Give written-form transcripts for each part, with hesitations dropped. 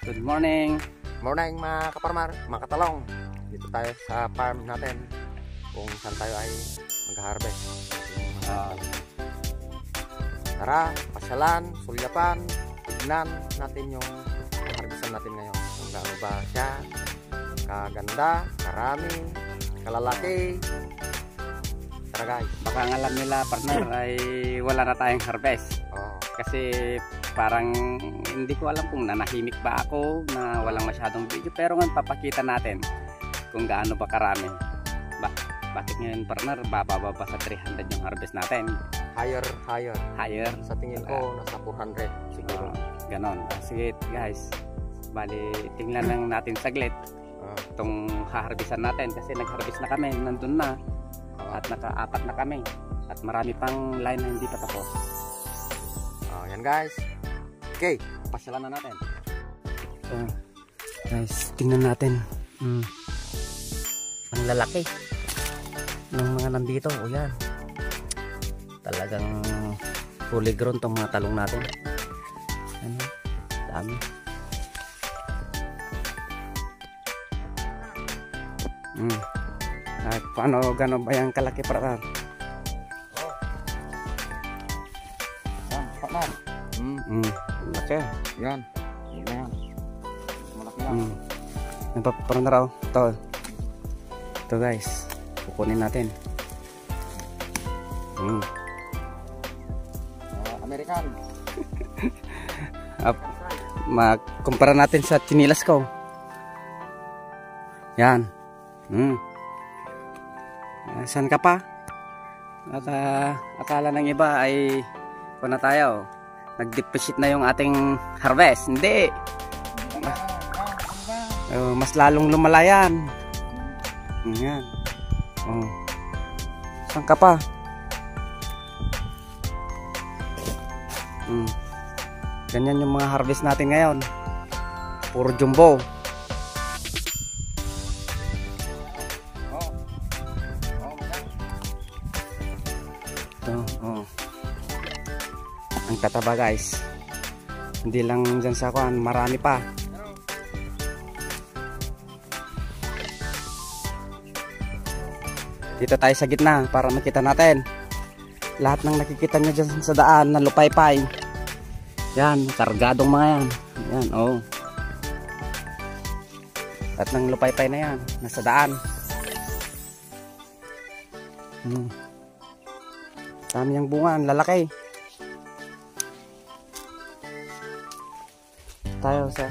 Good morning. Morning mga kaparmar, mga katalong. Dito tayo sa farm natin kung saan tayo ay mag-harvest. Tara, pasyalan, sulyapan, tignan natin yung harvestan natin ngayon. Kung gaano ba siya kaganda, karami, kalalaki. Tara guys. Baka ang alam nila partner ay wala na tayong harvest. Kasi parang hindi ko alam kung nanahimik ba ako na walang masyadong video, pero ngayon papakita natin kung gaano ba karami. Bakit ngayon partner bababa sa 300 yung harvest natin? Higher. Sa tingin ko nasa 400 siguro. Ganon. Sige guys, bali tingnan lang natin saglit itong haharvestan natin kasi nag-harvest na kami, nandun na at naka-apat na kami at marami pang line na hindi pa tapos. Yan guys. Okay, pasyalan na natin. So, guys, tingnan natin. Ang lalaki ng mga nandito. O yan. Talagang fully grown tong mga talong natin. Ano? Dami. Paano, gano'n ba yung kalaki para? Laki. Yan. Yan. Malaki lang. Napaparang na raw. Ito guys. Kukunin natin. American. Kumpara natin sa chinilas ko. Yan. Saan ka pa? At akala ng iba ay na tayo. Nag-deposit na yung ating harvest. Hindi. Mas lalong lumalayan. Yan. Saan ka pa? Ganyan yung mga harvest natin ngayon. Puro jumbo. Ang tataba guys, hindi lang dyan sa kuan, marami pa. Dito tayo sa gitna para makita natin lahat ng nakikita nyo dyan sa daan na lupay-pay. Yan, kargadong mga yan. Yan, lahat ng lupay-pay na yan nasa daan. Dami yung bunga, lalaki. Tayo sa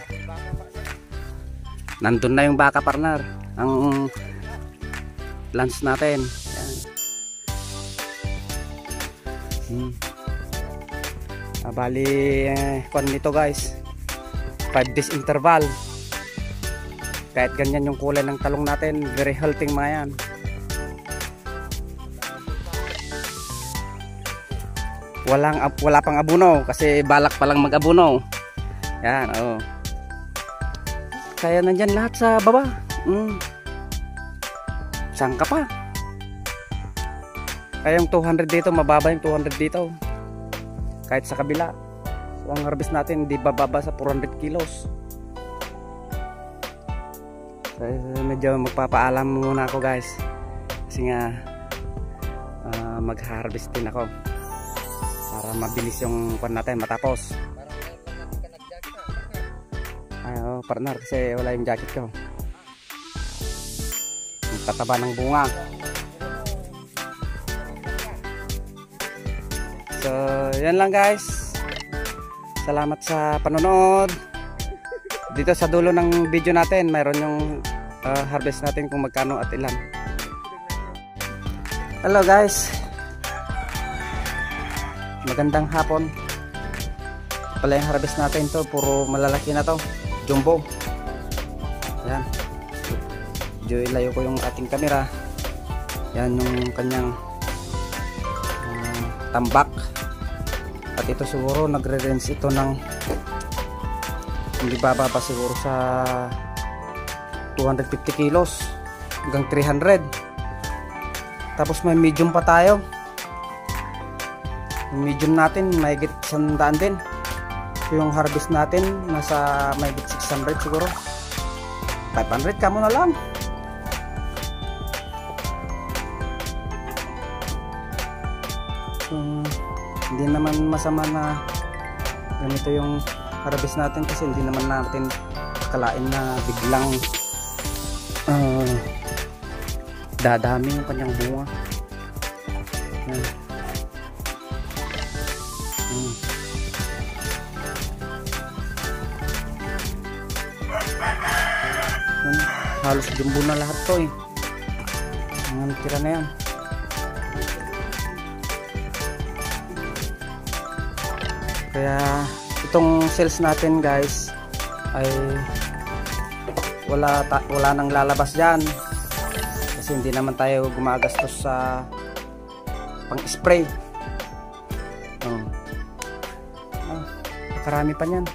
nandun na yung baka partner, ang lunch natin. Yan. Bali kung nito guys 5 days interval, kahit ganyan yung kulay ng talong natin, very healthy mga yan. Wala pang abuno kasi balak pa lang mag-abuno. Yan, kaya nandyan lahat sa baba. Saan ka pa? Kaya yung 200 dito, mababa yung 200 dito. Kahit sa kabila. So, ang harvest natin hindi bababa sa 400 kilos. So, medyo magpapaalam muna ako guys. Kasi nga mag-harvest din ako para mabilis yung pan natin matapos. Partner, kasi wala yung jacket ko. Ang tataba ng bunga. So yan lang guys, salamat sa panonood. Dito sa dulo ng video natin mayroon yung harvest natin kung magkano at ilan. Hello guys, magandang hapon. Pala yung harvest natin to, puro malalaki na to, jumbo. Yan. Medyo ilayo ko yung ating camera. Yan yung kanyang tambak. At ito siguro nagre-range ito ng hindi bababa siguro sa 250 kilos hanggang 300. Tapos may medium pa tayo. Yung medium natin mahigit 100 din. yung harvest natin nasa may 600 siguro. 500 ka muna lang. So, hindi naman masama na ganito yung harvest natin kasi hindi naman natin akalain na biglang dadami yung kanyang bunga. Yan. Halos jumbo na lahat to eh. Ang tira na yan. Kaya itong sales natin guys ay wala nang lalabas dyan kasi hindi naman tayo gumagastos sa pang spray. Karami pa niyan.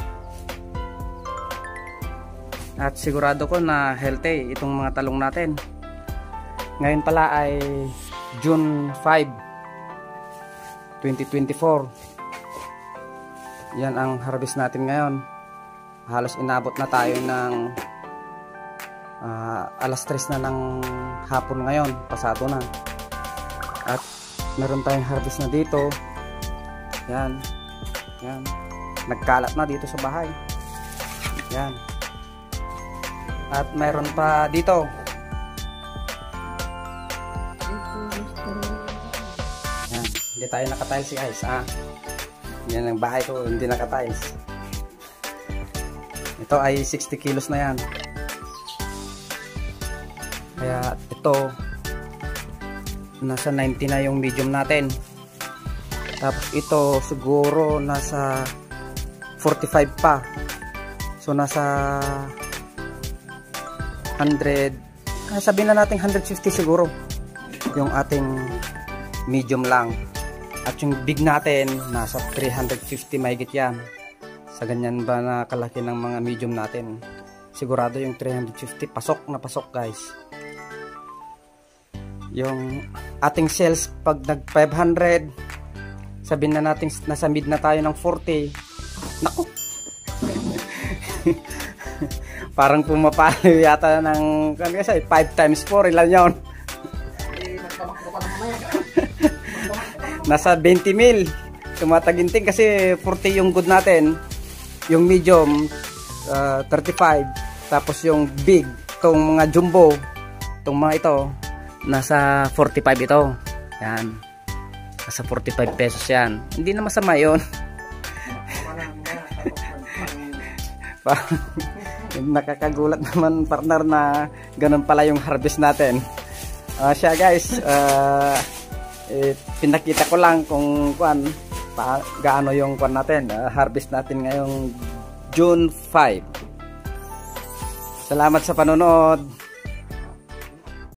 At sigurado ko na healthy itong mga talong natin. Ngayon pala ay June 5, 2024. Yan ang harvest natin ngayon. Halos inabot na tayo ng alas 3 na ng hapon ngayon. Pasado na. At meron tayong harvest na dito. Yan. Yan. Nagkalat na dito sa bahay. Yan. At mayroon pa dito. Yan. Hindi tayo nakatiles guys. Yan ang bahay ko. Hindi nakatiles. Ito ay 60 kilos na yan. Kaya ito nasa 90 na yung medium natin. Tapos ito siguro nasa 45 pa. So nasa 100, sabihin na natin 150 siguro yung ating medium lang. At yung big natin nasa 350 mahigit yan. Sa ganyan ba na kalaki ng mga medium natin, sigurado yung 350 pasok na pasok guys. Yung ating sales pag nag 500, sabihin na natin nasa mid na tayo ng 40. Naku, parang pumapalo yata ng 5 times 4, ilan yun? Nasa 20 mil tumataginting kasi 40 yung good natin, yung medium 35, tapos yung big, itong mga jumbo, itong mga ito nasa 45 ito. Yan, nasa 45 pesos yan. Hindi na masama yun. Nakakagulat naman partner na ganun pala yung harvest natin. Siya guys, pinakita ko lang kung gaano yung natin, harvest natin ngayong June 5. Salamat sa panonood.